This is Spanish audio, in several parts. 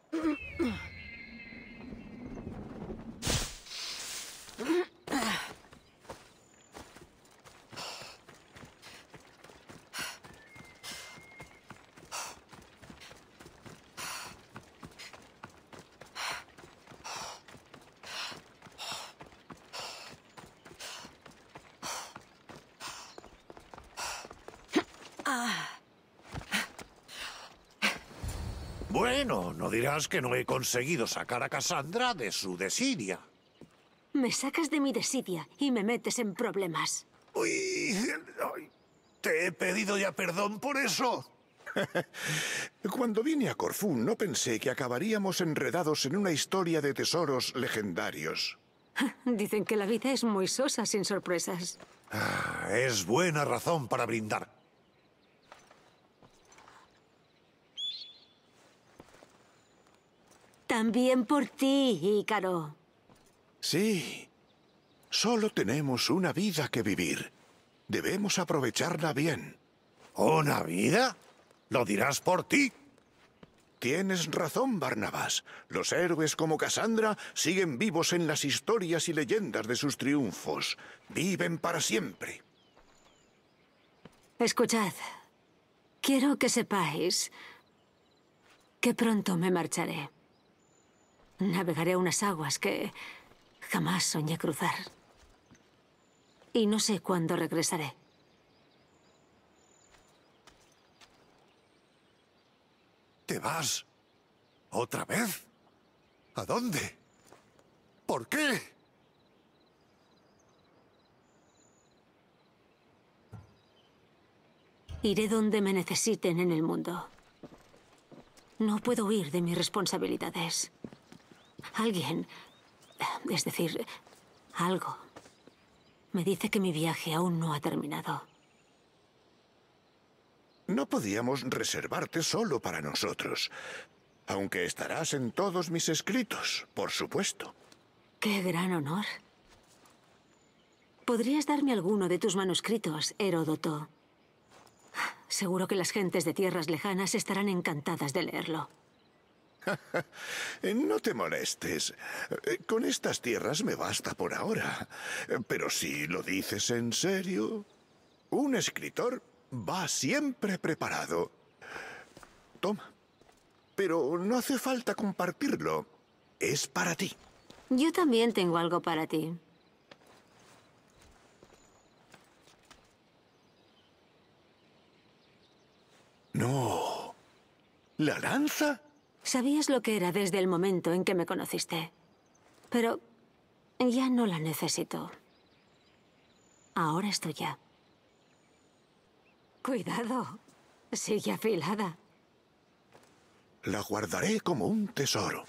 Bueno, no dirás que no he conseguido sacar a Cassandra de su desidia. Me sacas de mi desidia y me metes en problemas. Uy, ay, ¿te he pedido ya perdón por eso? Cuando vine a Corfú no pensé que acabaríamos enredados en una historia de tesoros legendarios. Dicen que la vida es muy sosa sin sorpresas. Es buena razón para brindar. También por ti, Ícaro. Sí, solo tenemos una vida que vivir. Debemos aprovecharla bien. ¿Una vida? ¿Lo dirás por ti? Tienes razón, Barnabas. Los héroes como Cassandra siguen vivos en las historias y leyendas de sus triunfos. Viven para siempre. Escuchad. Quiero que sepáis que pronto me marcharé. Navegaré unas aguas que jamás soñé cruzar. Y no sé cuándo regresaré. ¿Te vas? ¿Otra vez? ¿A dónde? ¿Por qué? Iré donde me necesiten en el mundo. No puedo huir de mis responsabilidades. Alguien, es decir, algo, me dice que mi viaje aún no ha terminado. No podíamos reservarte solo para nosotros, aunque estarás en todos mis escritos, por supuesto. ¡Qué gran honor! ¿Podrías darme alguno de tus manuscritos, Heródoto? Seguro que las gentes de tierras lejanas estarán encantadas de leerlo. No te molestes. Con estas tierras me basta por ahora. Pero si lo dices en serio, un escritor va siempre preparado. Toma. Pero no hace falta compartirlo. Es para ti. Yo también tengo algo para ti. No. ¿La lanza? Sabías lo que era desde el momento en que me conociste. Pero ya no la necesito. Ahora es tuya. Cuidado. Sigue afilada. La guardaré como un tesoro.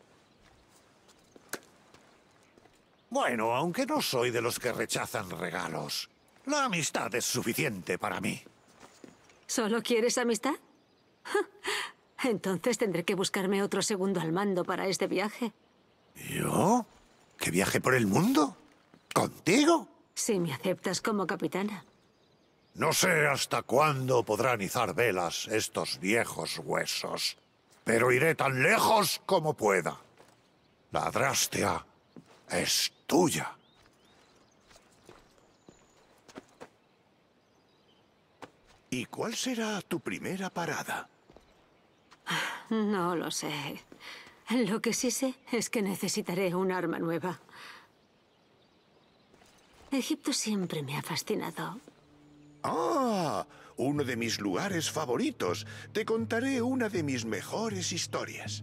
Bueno, aunque no soy de los que rechazan regalos, la amistad es suficiente para mí. ¿Solo quieres amistad? Entonces tendré que buscarme otro segundo al mando para este viaje. ¿Yo? ¿Que viaje por el mundo? ¿Contigo? Si me aceptas como capitana. No sé hasta cuándo podrán izar velas estos viejos huesos, pero iré tan lejos como pueda. La Adrastea es tuya. ¿Y cuál será tu primera parada? No lo sé. Lo que sí sé es que necesitaré un arma nueva. Egipto siempre me ha fascinado. ¡Ah! Uno de mis lugares favoritos. Te contaré una de mis mejores historias.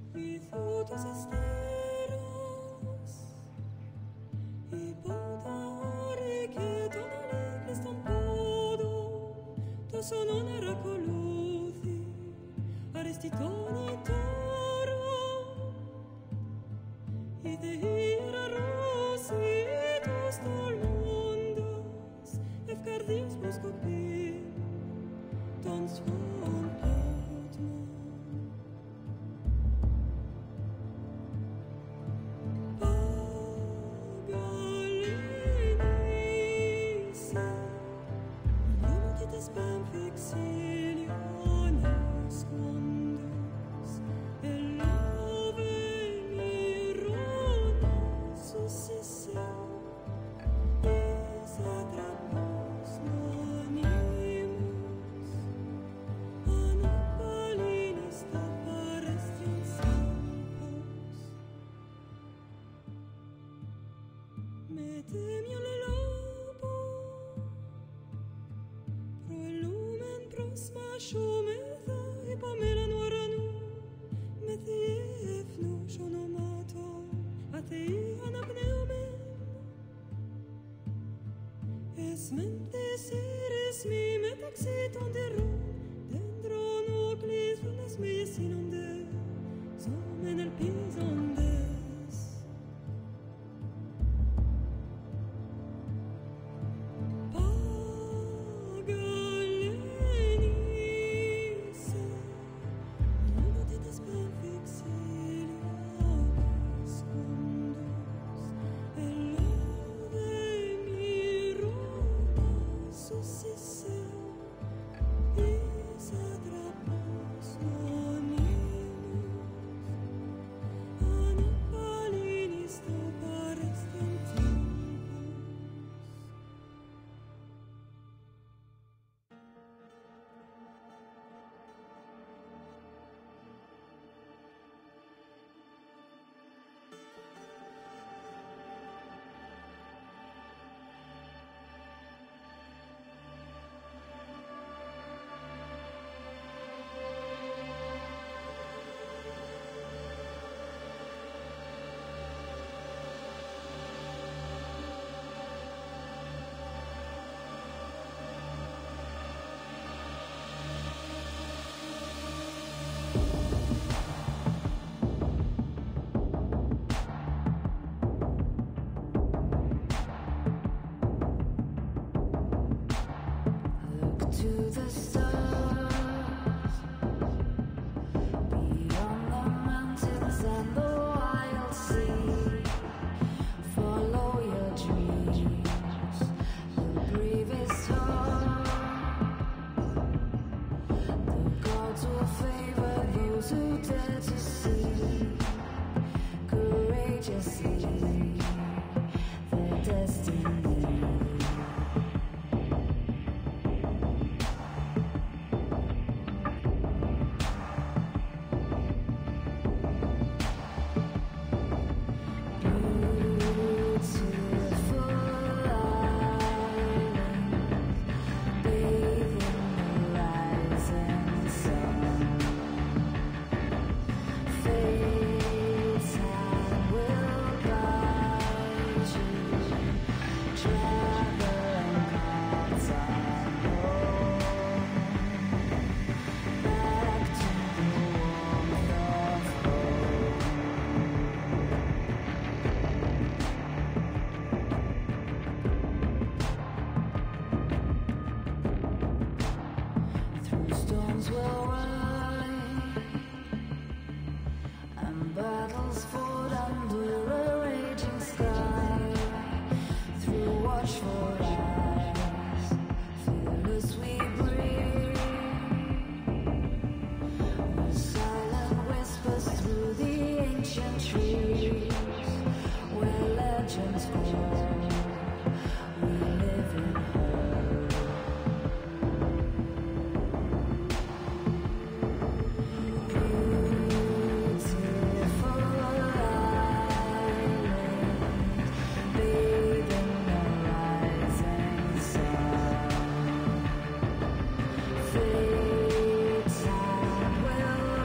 me temion le lobo pro il lumen prosmascio me thai pa me la nuaranu me thiefnu shonomato a te anapneumen es mente seres mi metaxiton de ro dentro nucleus unas meias inonde som en el pisondes pagalenice uno de tes perfectilios condos el love mi roda suscisse is atrapos nonimus anapalinis to parestem tempus. Look to the stars, beyond the mountains and the wild sea. Follow your dreams, the bravest heart. The gods will favor those who dare to see courageously their destiny. Beautiful island, bathed in the rising sun. Fate's hand will guide you, traveling paths unknown, back to the warmth of home. Through storms we'll ride, and battles fought under a raging sky. Through watchful eyes, fearless we breathe. With silent whispers through the ancient trees, where legends grow, we live in hope. Beautiful island, bathed in the rising sun. Fate's hand will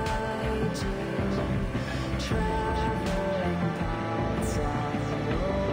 guide you, traveling paths unknown.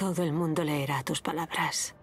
Todo el mundo leerá tus palabras.